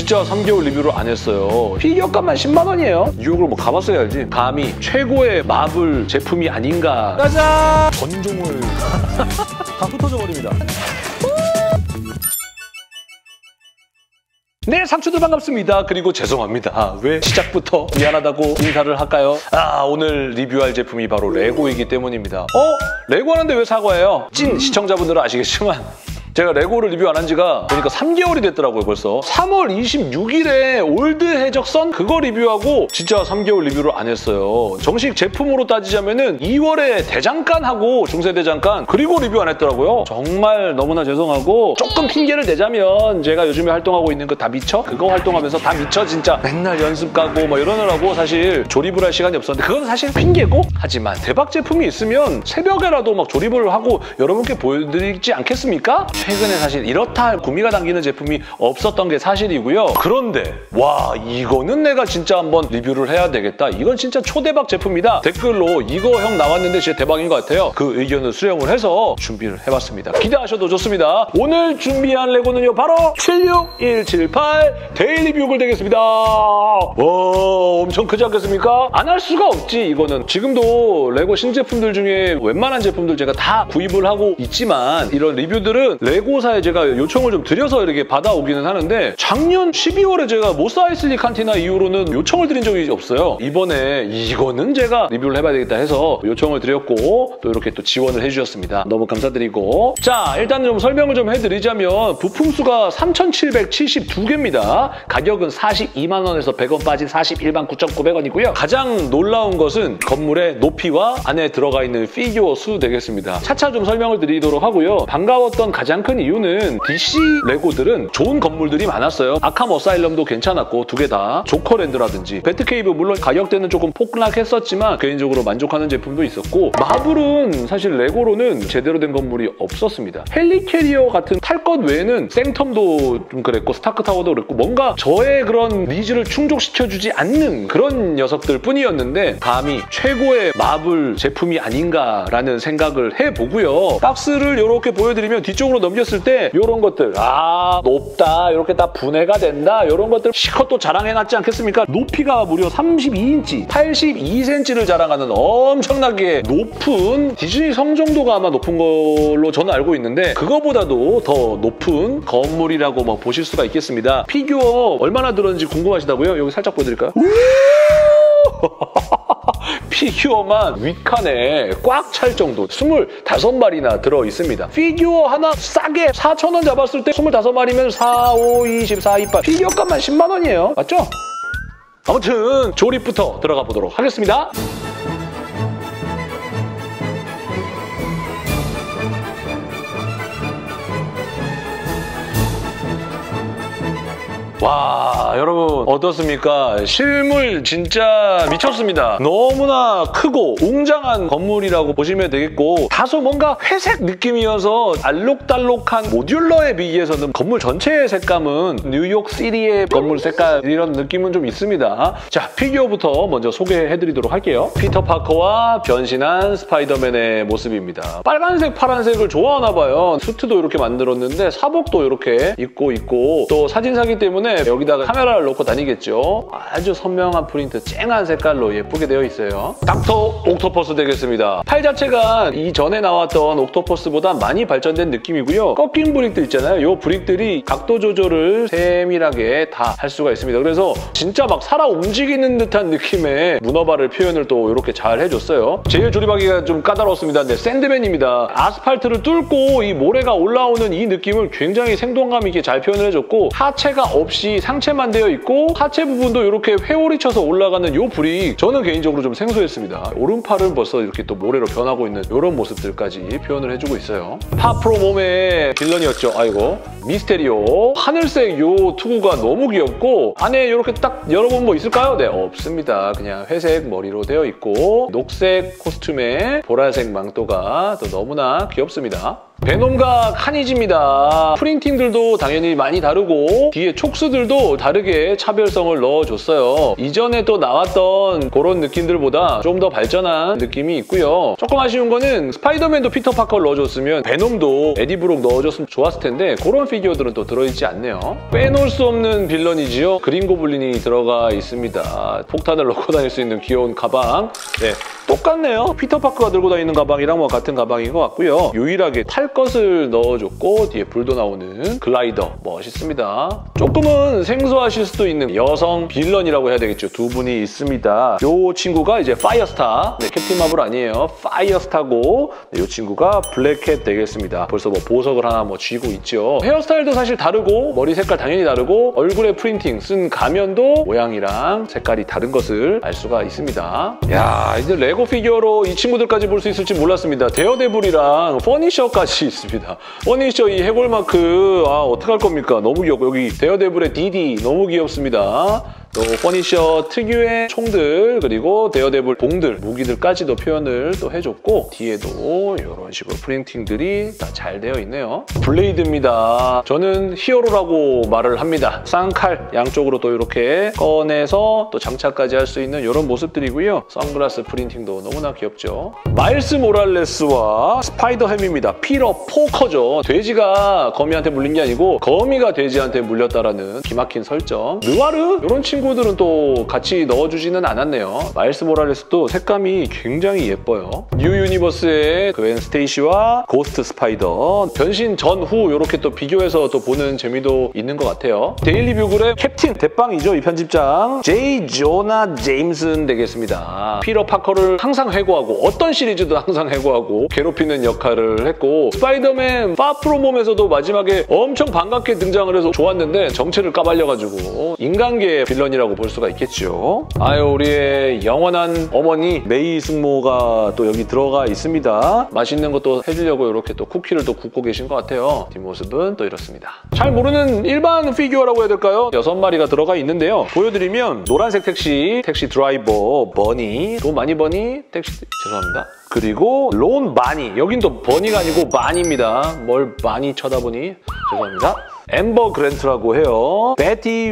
진짜 3개월 리뷰를 안 했어요. 피규어값만 10만 원이에요. 뉴욕을 뭐 가봤어야 알지. 감히 최고의 마블 제품이 아닌가. 짜잔! 전종을 다 흩어져 버립니다. 네, 상추들 반갑습니다. 그리고 죄송합니다. 왜 시작부터 미안하다고 인사를 할까요? 오늘 리뷰할 제품이 바로 레고이기 때문입니다. 레고 하는데 왜 사과해요? 찐 시청자분들은 아시겠지만 제가 레고를 리뷰 안 한 지가 보니까 3개월이 됐더라고요, 벌써. 3월 26일에 올드 해적선 그거 리뷰하고 진짜 3개월 리뷰를 안 했어요. 정식 제품으로 따지자면은 2월에 대장간하고 중세대장간 그리고 리뷰 안 했더라고요. 정말 너무나 죄송하고 조금 핑계를 대자면 제가 요즘에 활동하고 있는 그 다 미쳐? 그거 활동하면서 다 미쳐 진짜 맨날 연습 가고 뭐 이러느라고 사실 조립을 할 시간이 없었는데 그건 사실 핑계고 하지만 대박 제품이 있으면 새벽에라도 막 조립을 하고 여러분께 보여드리지 않겠습니까? 최근에 사실 이렇다 할 구미가 당기는 제품이 없었던 게 사실이고요. 그런데 와 이거는 내가 진짜 한번 리뷰를 해야 되겠다. 이건 진짜 초대박 제품이다. 댓글로 이거 형 나왔는데 진짜 대박인 것 같아요. 그 의견을 수렴을 해서 준비를 해봤습니다. 기대하셔도 좋습니다. 오늘 준비한 레고는요. 바로 76178 데일리 뷰글 되겠습니다. 와 엄청 크지 않겠습니까? 안 할 수가 없지 이거는. 지금도 레고 신제품들 중에 웬만한 제품들 제가 다 구입을 하고 있지만 이런 리뷰들은 레고사에 제가 요청을 좀 드려서 이렇게 받아오기는 하는데 작년 12월에 제가 모사이슬리 칸티나 이후로는 요청을 드린 적이 없어요. 이번에 이거는 제가 리뷰를 해봐야 되겠다 해서 요청을 드렸고 또 이렇게 또 지원을 해주셨습니다. 너무 감사드리고 자 일단 좀 설명을 좀 해드리자면 부품수가 3,772개입니다. 가격은 42만 원에서 100원 빠진 41만 9,900원이고요. 가장 놀라운 것은 건물의 높이와 안에 들어가 있는 피규어 수 되겠습니다. 차차 좀 설명을 드리도록 하고요. 반가웠던 가장 큰 이유는 DC 레고들은 좋은 건물들이 많았어요. 아캄 어사일럼도 괜찮았고 두 개 다 조커랜드라든지 배트케이브 물론 가격대는 조금 폭락했었지만 개인적으로 만족하는 제품도 있었고 마블은 사실 레고로는 제대로 된 건물이 없었습니다. 헬리캐리어 같은 탈 것 외에는 생텀도 좀 그랬고 스타크타워도 그랬고 뭔가 저의 그런 니즈를 충족시켜주지 않는 그런 녀석들 뿐이었는데 감히 최고의 마블 제품이 아닌가라는 생각을 해보고요. 박스를 이렇게 보여드리면 뒤쪽으로 넘겼을 때 이런 것들 높다 이렇게 다 분해가 된다 이런 것들 실컷 또 자랑해놨지 않겠습니까? 높이가 무려 32인치 82cm를 자랑하는 엄청나게 높은 디즈니 성 정도가 아마 높은 걸로 저는 알고 있는데 그거보다도 더 높은 건물이라고 뭐 보실 수가 있겠습니다. 피규어 얼마나 들었는지 궁금하시다고요? 여기 살짝 보여드릴까요? 피규어만 윗칸에 꽉 찰 정도 25마리나 들어있습니다. 피규어 하나 싸게 4,000원 잡았을 때 25마리면 4, 5, 24, 28 피규어값만 10만 원이에요. 맞죠? 아무튼 조립부터 들어가 보도록 하겠습니다. 와 여러분 어떻습니까? 실물 진짜 미쳤습니다. 너무나 크고 웅장한 건물이라고 보시면 되겠고 다소 뭔가 회색 느낌이어서 알록달록한 모듈러에 비해서는 건물 전체의 색감은 뉴욕시티의 건물 색깔 이런 느낌은 좀 있습니다. 자 피규어부터 먼저 소개해드리도록 할게요. 피터 파커와 변신한 스파이더맨의 모습입니다. 빨간색 파란색을 좋아하나 봐요. 수트도 이렇게 만들었는데 사복도 이렇게 입고 있고 또 사진사기 때문에 여기다가 카메라를 놓고 다니겠죠. 아주 선명한 프린트, 쨍한 색깔로 예쁘게 되어 있어요. 닥터 옥토퍼스 되겠습니다. 팔 자체가 이전에 나왔던 옥토퍼스보다 많이 발전된 느낌이고요. 꺾인 브릭들 있잖아요. 이 브릭들이 각도 조절을 세밀하게 다 할 수가 있습니다. 그래서 진짜 막 살아 움직이는 듯한 느낌의 문어발을 표현을 또 이렇게 잘 해줬어요. 제일 조립하기가 좀 까다로웠습니다. 네, 샌드맨입니다. 아스팔트를 뚫고 이 모래가 올라오는 이 느낌을 굉장히 생동감 있게 잘 표현을 해줬고 하체가 없이 상체만 되어 있고 하체 부분도 이렇게 회오리 쳐서 올라가는 이 브릭 저는 개인적으로 좀 생소했습니다. 오른팔은 벌써 이렇게 또 모래로 변하고 있는 이런 모습들까지 표현을 해주고 있어요. 파프로 몸의 빌런이었죠. 아이고 미스테리오 하늘색 요 투구가 너무 귀엽고 안에 이렇게 딱 열어보면 뭐 있을까요? 네 없습니다. 그냥 회색 머리로 되어 있고 녹색 코스튬에 보라색 망토가 또 너무나 귀엽습니다. 베놈과 카니지입니다. 프린팅들도 당연히 많이 다르고 뒤에 촉수들도 다르게 차별성을 넣어줬어요. 이전에 또 나왔던 그런 느낌들보다 좀 더 발전한 느낌이 있고요. 조금 아쉬운 거는 스파이더맨도 피터 파커를 넣어줬으면 베놈도 에디 브록 넣어줬으면 좋았을 텐데 그런 피규어들은 또 들어있지 않네요. 빼놓을 수 없는 빌런이지요. 그린 고블린이 들어가 있습니다. 폭탄을 넣고 다닐 수 있는 귀여운 가방. 네, 똑같네요. 피터 파커가 들고 다니는 가방이랑 뭐 같은 가방인 것 같고요. 유일하게 탈 것을 넣어줬고 뒤에 불도 나오는 글라이더 멋있습니다. 조금은 생소하실 수도 있는 여성 빌런이라고 해야 되겠죠. 두 분이 있습니다. 요 친구가 이제 파이어스타. 네, 캡틴 마블 아니에요. 파이어스타고 네, 요 친구가 블랙캣 되겠습니다. 벌써 뭐 보석을 하나 뭐 쥐고 있죠. 헤어스타일도 사실 다르고 머리 색깔 당연히 다르고 얼굴에 프린팅 쓴 가면도 모양이랑 색깔이 다른 것을 알 수가 있습니다. 야, 이제 레고 피규어로 이 친구들까지 볼 수 있을지 몰랐습니다. 데어데블이랑 퍼니셔까지 있습니다. 퍼니셔 이 해골마크 어떡할 겁니까? 너무 귀엽고 여기 데어데블의 디디 너무 귀엽습니다. 또 퍼니셔 특유의 총들 그리고 데어데블 봉들, 무기들까지도 표현을 또 해줬고 뒤에도 이런 식으로 프린팅들이 다 잘 되어 있네요. 블레이드입니다. 저는 히어로라고 말을 합니다. 쌍칼 양쪽으로 또 이렇게 꺼내서 또 장착까지 할 수 있는 이런 모습들이고요. 선글라스 프린팅도 너무나 귀엽죠. 마일스 모랄레스와 스파이더햄입니다. 피터 포커죠. 돼지가 거미한테 물린 게 아니고 거미가 돼지한테 물렸다라는 기막힌 설정. 느와르? 이런 친구들은 또 같이 넣어주지는 않았네요. 마일스 모랄레스도 색감이 굉장히 예뻐요. 뉴 유니버스의 그웬 스테이시와 고스트 스파이더 변신 전후 이렇게 또 비교해서 또 보는 재미도 있는 것 같아요. 데일리 뷰글의 캡틴 대빵이죠. 이 편집장 제이 조나 제임슨 되겠습니다. 피터 파커를 항상 해고하고 어떤 시리즈도 항상 해고하고 괴롭히는 역할을 했고 스파이더맨 파프롬홈에서도 마지막에 엄청 반갑게 등장을 해서 좋았는데 정체를 까발려가지고 인간계 빌런이라고 볼 수가 있겠죠. 아유, 우리의 영원한 어머니 메이 승모가 또 여기 들어가 있습니다. 맛있는 것도 해주려고 이렇게 또 쿠키를 또 굽고 계신 것 같아요. 뒷모습은 또 이렇습니다. 잘 모르는 일반 피규어라고 해야 될까요? 6마리가 들어가 있는데요. 보여드리면 노란색 택시 드라이버 버니, 돈 많이 버니 택시 죄송합니다. 그리고 론 바니, 여긴 또 버니가 아니고 바니입니다. 뭘 많이 쳐다보니 죄송합니다. 엠버 그랜트라고 해요. 베티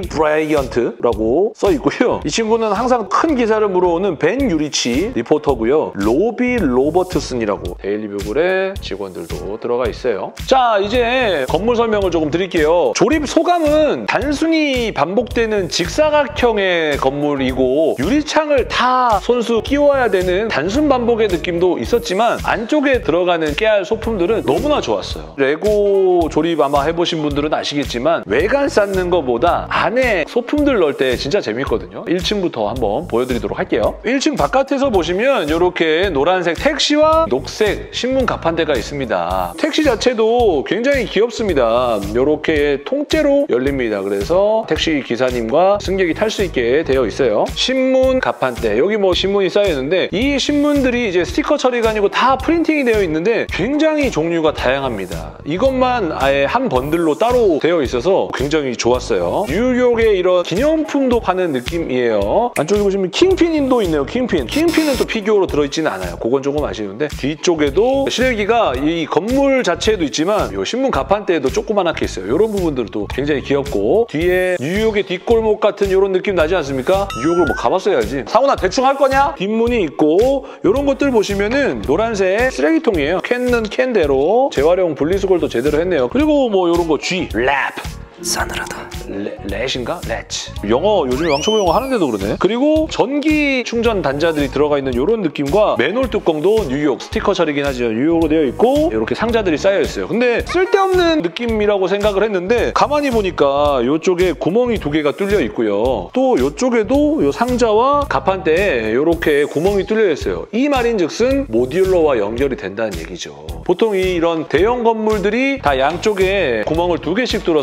브라이언트라고 써있고요. 이 친구는 항상 큰 기사를 물어오는 벤 유리치 리포터고요. 로비 로버트슨이라고 데일리 뷰글의 직원들도 들어가 있어요. 자, 이제 건물 설명을 조금 드릴게요. 조립 소감은 단순히 반복되는 직사각형의 건물이고 유리창을 다 손수 끼워야 되는 단순 반복의 느낌도 있었지만 안쪽에 들어가는 깨알 소품들은 너무나 좋았어요. 레고 조립 아마 해보신 분들은 아시겠지만 외관 쌓는 것보다 안에 소품들 넣을 때 진짜 재밌거든요. 1층부터 한번 보여드리도록 할게요. 1층 바깥에서 보시면 이렇게 노란색 택시와 녹색 신문 가판대가 있습니다. 택시 자체도 굉장히 귀엽습니다. 이렇게 통째로 열립니다. 그래서 택시 기사님과 승객이 탈 수 있게 되어 있어요. 신문 가판대, 여기 뭐 신문이 쌓여 있는데 이 신문들이 이제 스티커 처리가 아니고 다 프린팅이 되어 있는데 굉장히 종류가 다양합니다. 이것만 아예 한 번들로 따로 되어 있어서 굉장히 좋았어요. 뉴욕의 이런 기념품도 파는 느낌이에요. 안쪽에 보시면 킹핀도 있네요. 킹핀은 또 피규어로 들어있지는 않아요. 그건 조금 아쉬운데 뒤쪽에도 실기가 이 건물 자체에도 있지만 이 신문 가판대에도 조그만하게 있어요. 이런 부분들도 굉장히 귀엽고 뒤에 뉴욕의 뒷골목 같은 이런 느낌 나지 않습니까? 뉴욕을 뭐 가봤어야지. 상훈아 대충 할 거냐? 뒷문이 있고 이런 것들 보시면은 노란색 쓰레기통이에요. 캔은 캔대로 재활용 분리수거도 제대로 했네요. 그리고 뭐 이런 거 G, 랩 싸늘하다. 렛인가? 렛. 영어 요즘 왕초보 영어 하는데도 그러네. 그리고 전기 충전 단자들이 들어가 있는 이런 느낌과 맨홀 뚜껑도 뉴욕 스티커 처리긴 하죠. 뉴욕으로 되어 있고 이렇게 상자들이 쌓여 있어요. 근데 쓸데없는 느낌이라고 생각을 했는데 가만히 보니까 이쪽에 구멍이 2개가 뚫려 있고요. 또 이쪽에도 이 상자와 가판대에 이렇게 구멍이 뚫려 있어요. 이 말인즉슨 모듈러와 연결이 된다는 얘기죠. 보통 이런 대형 건물들이 다 양쪽에 구멍을 2개씩 뚫어서 합체를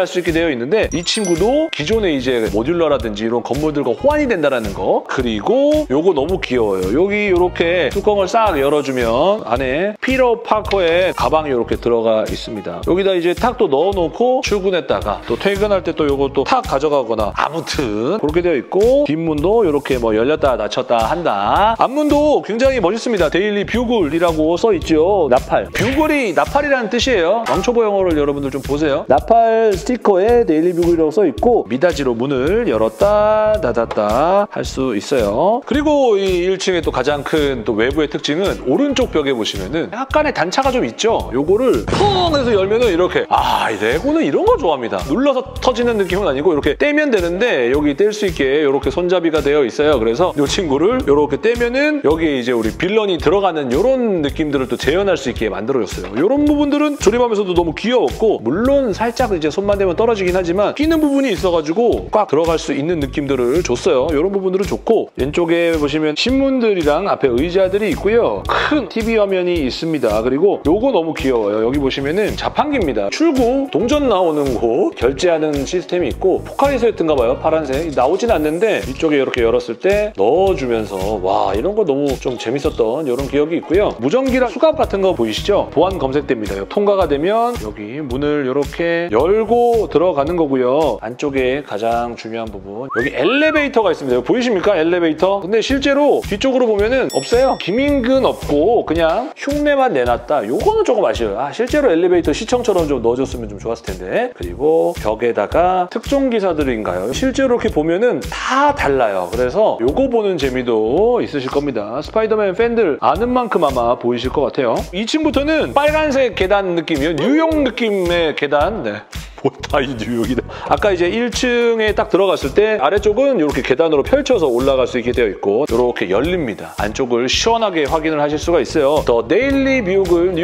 할 수 있게 되어 있는데 이 친구도 기존에 이제 모듈러라든지 이런 건물들과 호환이 된다는 거. 그리고 요거 너무 귀여워요. 여기 이렇게 뚜껑을 싹 열어주면 안에 피터 파커의 가방이 이렇게 들어가 있습니다. 여기다 이제 탁 또 넣어놓고 출근했다가 또 퇴근할 때 또 요거 또 탁 가져가거나 아무튼 그렇게 되어 있고 뒷문도 이렇게 뭐 열렸다 닫혔다 한다. 앞문도 굉장히 멋있습니다. 데일리 뷰글이라고 써있죠. 나팔. 뷰글이 나팔이라는 뜻이에요. 왕초보 영어를 여러분들 좀 보세요. 나팔 스티커에 데일리 뷰글이라고 써있고 미닫이로 문을 열었다 닫았다 할 수 있어요. 그리고 이 1층의 또 가장 큰 또 외부의 특징은 오른쪽 벽에 보시면은 약간의 단차가 좀 있죠. 요거를 펑 해서 열면은 이렇게 이 레고는 이런 거 좋아합니다. 눌러서 터지는 느낌은 아니고 이렇게 떼면 되는데 여기 뗄 수 있게 이렇게 손잡이가 되어 있어요. 그래서 이 친구를 이렇게 떼면은 여기에 이제 우리 빌런이 들어가는 이런 느낌들을 또 재현할 수 있게 만들어줬어요. 이런 부분들은 조립하면서도 너무 귀여웠고 물론 살짝 이제 손만 대면 떨어지긴 하지만 끼는 부분이 있어가지고 꽉 들어갈 수 있는 느낌들을 줬어요. 이런 부분들은 좋고 왼쪽에 보시면 신문들이랑 앞에 의자들이 있고요. 큰 TV 화면이 있습니다. 그리고 요거 너무 귀여워요. 여기 보시면은 자판기입니다. 출구, 동전 나오는 곳 결제하는 시스템이 있고 포카리스였던가 봐요. 파란색. 나오진 않는데 이쪽에 이렇게 열었을 때 넣어주면서 와 이런 거 너무 좀 재밌었던 이런 기억이 있고요. 무전기랑 수갑 같은 거 보이시죠? 보안 검색대입니다. 통과가 되면 여기 문을 이렇게 열고 들어가는 거고요. 안쪽에 가장 중요한 부분 여기 엘리베이터가 있습니다. 여기 보이십니까? 엘리베이터. 근데 실제로 뒤쪽으로 보면은 없어요. 기민근 없고 그냥 흉내만 내놨다. 요거는 조금 아쉬워요. 실제로 엘리베이터 시청처럼 좀 넣어줬으면 좀 좋았을 텐데. 그리고 벽에다가 특종 기사들인가요? 실제로 이렇게 보면은 다 달라요. 그래서 요거 보는 재미도 있으실 겁니다. 스파이더맨 팬들 아는 만큼 아마 보이실 것 같아요. 2층부터는 빨간색 계단 느낌이에요. 뉴욕 느낌의 계단. 네. 다 이 뉴욕이다. 아까 이제 1층에 딱 들어갔을 때 아래쪽은 이렇게 계단으로 펼쳐서 올라갈 수 있게 되어 있고 이렇게 열립니다. 안쪽을 시원하게 확인을 하실 수가 있어요. 더 데일리 뷰글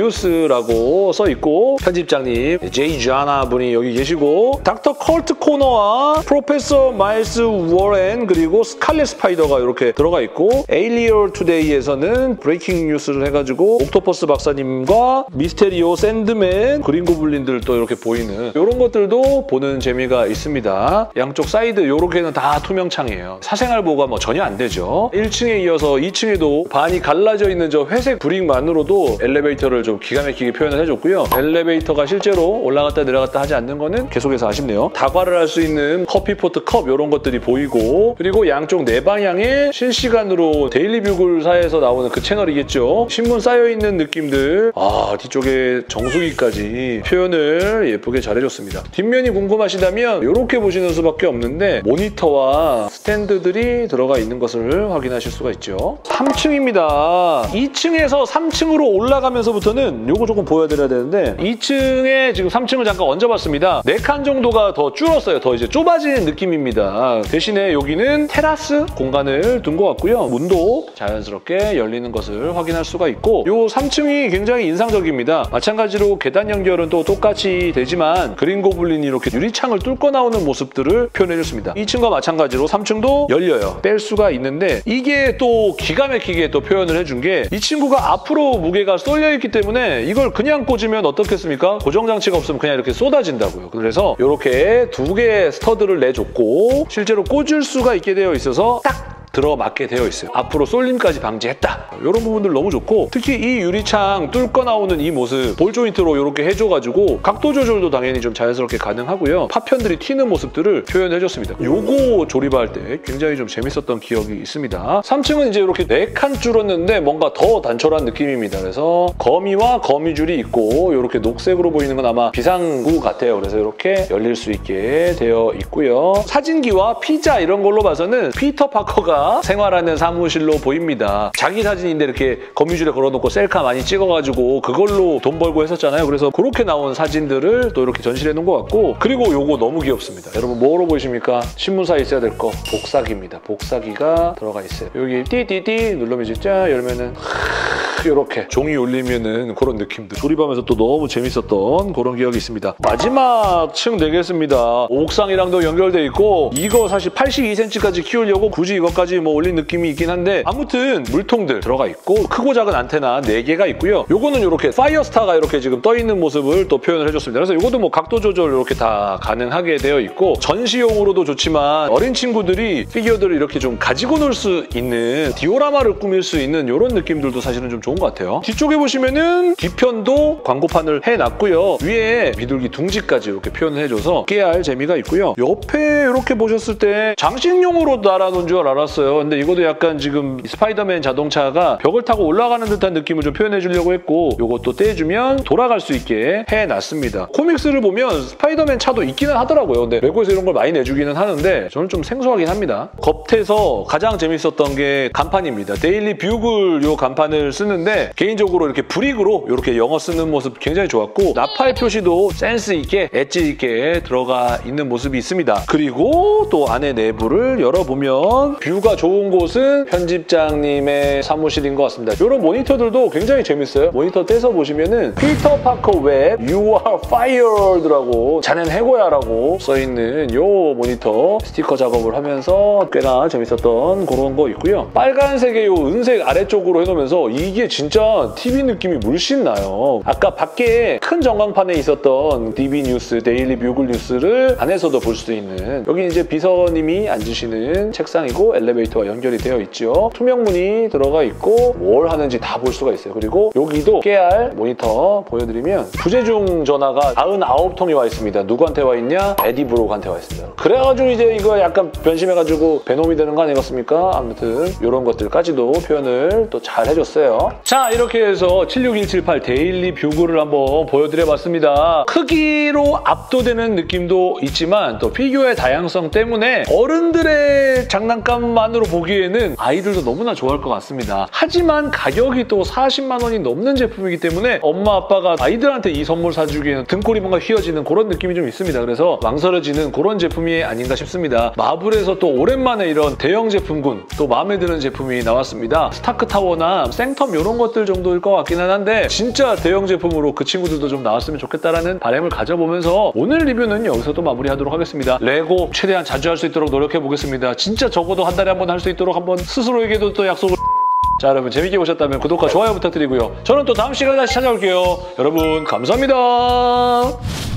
뉴스라고 써있고 편집장님 제이 자나 분이 여기 계시고 닥터 컬트 코너와 프로페서 마일스 워렌 그리고 스칼렛 스파이더가 이렇게 들어가 있고 에일리어 투데이에서는 브레이킹 뉴스를 해가지고 옥토퍼스 박사님과 미스테리오 샌드맨 그린 고블린들 또 이렇게 보이는 이런 것들도 보는 재미가 있습니다. 양쪽 사이드 요렇게는 다 투명창이에요. 사생활 보호가 뭐 전혀 안 되죠. 1층에 이어서 2층에도 반이 갈라져 있는 저 회색 브릭만으로도 엘리베이터를 좀 기가 막히게 표현을 해줬고요. 엘리베이터가 실제로 올라갔다 내려갔다 하지 않는 거는 계속해서 아쉽네요. 다과를 할 수 있는 커피포트 컵 이런 것들이 보이고 그리고 양쪽 네 방향에 실시간으로 데일리 뷰글사에서 나오는 그 채널이겠죠. 신문 쌓여있는 느낌들 뒤쪽에 정수기까지 표현을 예쁘게 잘해줬습니다. 뒷면이 궁금하시다면 이렇게 보시는 수밖에 없는데 모니터와 스탠드들이 들어가 있는 것을 확인하실 수가 있죠. 3층입니다. 2층에서 3층으로 올라가면서부터는 이거 조금 보여드려야 되는데 2층에 지금 3층을 잠깐 얹어봤습니다. 4칸 정도가 더 줄었어요. 더 이제 좁아지는 느낌입니다. 대신에 여기는 테라스 공간을 둔 것 같고요. 문도 자연스럽게 열리는 것을 확인할 수가 있고 이 3층이 굉장히 인상적입니다. 마찬가지로 계단 연결은 또 똑같이 되지만 그린 고블린이 이렇게 유리창을 뚫고 나오는 모습들을 표현해줬습니다. 2층과 마찬가지로 3층도 열려요. 뺄 수가 있는데 이게 또 기가 막히게 또 표현을 해준 게 이 친구가 앞으로 무게가 쏠려있기 때문에 이걸 그냥 꽂으면 어떻겠습니까? 고정장치가 없으면 그냥 이렇게 쏟아진다고요. 그래서 이렇게 2개의 스터드를 내줬고 실제로 꽂을 수가 있게 되어 있어서 딱 들어맞게 되어 있어요. 앞으로 쏠림까지 방지했다. 이런 부분들 너무 좋고 특히 이 유리창 뚫고 나오는 이 모습 볼 조인트로 이렇게 해줘가지고 각도 조절도 당연히 좀 자연스럽게 가능하고요. 파편들이 튀는 모습들을 표현해줬습니다. 요거 조립할 때 굉장히 좀 재밌었던 기억이 있습니다. 3층은 이제 이렇게 4칸 줄었는데 뭔가 더 단촐한 느낌입니다. 그래서 거미와 거미줄이 있고 이렇게 녹색으로 보이는 건 아마 비상구 같아요. 그래서 이렇게 열릴 수 있게 되어 있고요. 사진기와 피자 이런 걸로 봐서는 피터 파커가 생활하는 사무실로 보입니다. 자기 사진인데 이렇게 거미줄에 걸어놓고 셀카 많이 찍어가지고 그걸로 돈 벌고 했었잖아요. 그래서 그렇게 나온 사진들을 또 이렇게 전시해 놓은 것 같고 그리고 요거 너무 귀엽습니다. 여러분 뭐로 보이십니까? 신문사에 있어야 될 거 복사기입니다. 복사기가 들어가 있어요. 여기 띠띠띠 누르면 진짜 열면은 이렇게 종이 울리면은 그런 느낌들. 조립하면서 또 너무 재밌었던 그런 기억이 있습니다. 마지막 층 되겠습니다. 옥상이랑도 연결돼 있고 이거 사실 82cm까지 키우려고 굳이 이것까지 뭐 올린 느낌이 있긴 한데 아무튼 물통들 들어가 있고 크고 작은 안테나 4개가 있고요. 요거는 이렇게 파이어스타가 이렇게 지금 떠 있는 모습을 또 표현을 해줬습니다. 그래서 이것도 뭐 각도 조절 이렇게 다 가능하게 되어 있고 전시용으로도 좋지만 어린 친구들이 피규어들을 이렇게 좀 가지고 놀 수 있는 디오라마를 꾸밀 수 있는 이런 느낌들도 사실은 좀 좋은 것 같아요. 뒤쪽에 보시면은 뒤편도 광고판을 해놨고요. 위에 비둘기 둥지까지 이렇게 표현을 해줘서 깨알 재미가 있고요. 옆에 이렇게 보셨을 때 장식용으로 달아놓은 줄 알았어요. 근데 이것도 약간 지금 스파이더맨 자동차가 벽을 타고 올라가는 듯한 느낌을 좀 표현해주려고 했고 이것도 떼주면 돌아갈 수 있게 해놨습니다. 코믹스를 보면 스파이더맨 차도 있기는 하더라고요. 근데 레고에서 이런 걸 많이 내주기는 하는데 저는 좀 생소하긴 합니다. 겉에서 가장 재밌었던 게 간판입니다. 데일리 뷰글 요 간판을 쓰는데 개인적으로 이렇게 브릭으로 이렇게 영어 쓰는 모습 굉장히 좋았고 나팔 표시도 센스 있게 엣지 있게 들어가 있는 모습이 있습니다. 그리고 또 안에 내부를 열어보면 뷰가 좋은 곳은 편집장님의 사무실인 것 같습니다. 이런 모니터들도 굉장히 재밌어요. 모니터 떼서 보시면은 피터 파커 웹 You are fired라고 자넨 해고야라고 써있는 요 모니터 스티커 작업을 하면서 꽤나 재밌었던 그런 거 있고요. 빨간색의 요 은색 아래쪽으로 해놓으면서 이게 진짜 TV 느낌이 물씬 나요. 아까 밖에 큰 전광판에 있었던 DB 뉴스, 데일리 뷰글 뉴스를 안에서도 볼 수 있는 여기 이제 비서님이 앉으시는 책상이고 엘리베이터와 연결이 되어 있죠. 투명문이 들어가 있고 뭘 하는지 다 볼 수가 있어요. 그리고 여기도 깨알 모니터 보여드리면 부재중 전화가 99통이 와 있습니다. 누구한테 와 있냐? 에디 브록한테 와 있습니다. 그래가지고 이제 이거 약간 변심해가지고 베놈이 되는 거 아니겠습니까? 아무튼 이런 것들까지도 표현을 또 잘 해줬어요. 자, 이렇게 해서 76178 데일리 뷰글을 한번 보여드려봤습니다. 크기로 압도되는 느낌도 있지만 또 피규어의 다양성 때문에 어른들의 장난감만으로 보기에는 아이들도 너무나 좋아할 것 같습니다. 하지만 가격이 또 40만 원이 넘는 제품이기 때문에 엄마 아빠가 아이들한테 이 선물 사주기에는 등골이 뭔가 휘어지는 그런 느낌이 좀 있습니다. 그래서 망설여지는 그런 제품이 아닌가 싶습니다. 마블에서 또 오랜만에 이런 대형 제품군 또 마음에 드는 제품이 나왔습니다. 스타크타워나 생텀 이런 것들 정도일 것 같기는 한데 진짜 대형 제품으로 그 친구들도 좀 나왔으면 좋겠다라는 바람을 가져보면서 오늘 리뷰는 여기서 또 마무리하도록 하겠습니다. 레고 최대한 자주 할 수 있도록 노력해보겠습니다. 진짜 적어도 한 달에 한 번 할 수 있도록 한번 스스로에게도 또 약속을 자, 여러분 재밌게 보셨다면 구독과 좋아요 부탁드리고요. 저는 또 다음 시간에 다시 찾아올게요. 여러분 감사합니다.